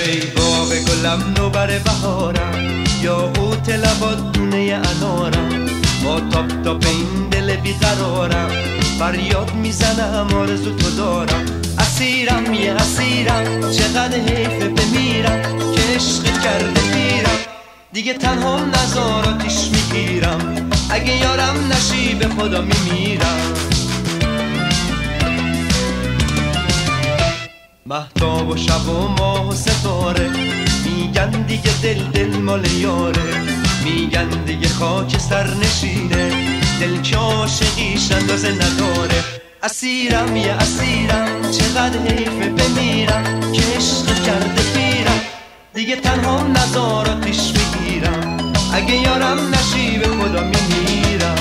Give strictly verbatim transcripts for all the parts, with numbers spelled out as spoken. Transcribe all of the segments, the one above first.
ای باغ گلم نوبر بهارم، یاقوت لبات دونه انارم، با تاپ تاپ این دل بیقرارم، فریاد میزنم آرزو تو دارم. اسیرم یه اسیرم، چقدر حیفه بمیرم که عشقت کرده پیرم، دیگه تنها نزاراتیش میگیرم، اگه یارم نشی به خدا میمیرم. مهتاب و شب و ماه و ستاره میگن دیگه دل دل مال یاره، میگن دیگه خاک سر نشینه، دل که عاشقیش اندازه نداره. اسیرم یه اسیرم، چقدر حیفه بمیرم که عشق کرده پیرم، دیگه تنها نزاراتیش میگیرم، اگه یارم نشی به خدا میمیرم.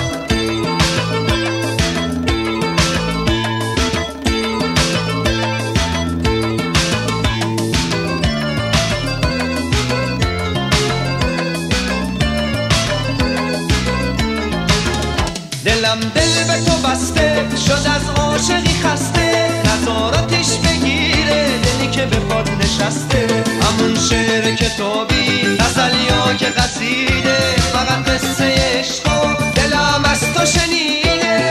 دلم دل به تو بسته شد از عاشقی خسته، نظاراتش بگیره دلی که به پاد نشسته. همون شعر کتابی غزلیا که قصیده، فقط قصه عشق و دلم از تو شنیده.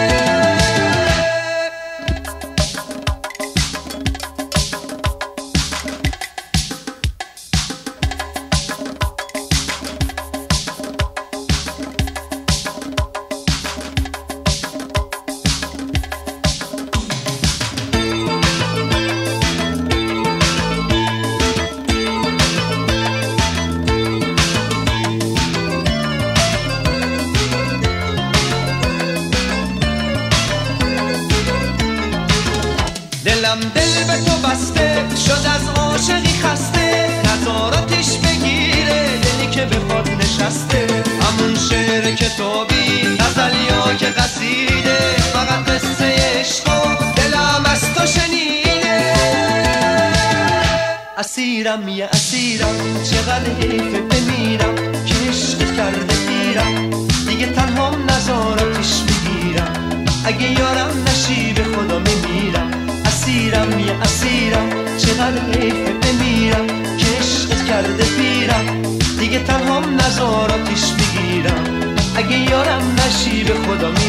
دلم دل به تو بسته شد از عاشقی خسته، نظاراتش بگیره دلی که به پاد نشسته. همون شعر کتابی غزلیا که قصیده، فقط قصه عشق و دلم از تو شنیده. اسیرم یه اسیرم، چقدر حیفه بمیرم که عشق کرده پیرم، دیگه تنها نظاراتش میگیرم، اگه یارم نشی به خدا میمیرم. اسیرم یه اسیرم، چقدر حیفه بمیرم که عشقت کرده پیرم، دیگه تنها نظاراتیش میگیرم، اگه یارم نشی به خدا میمیرم.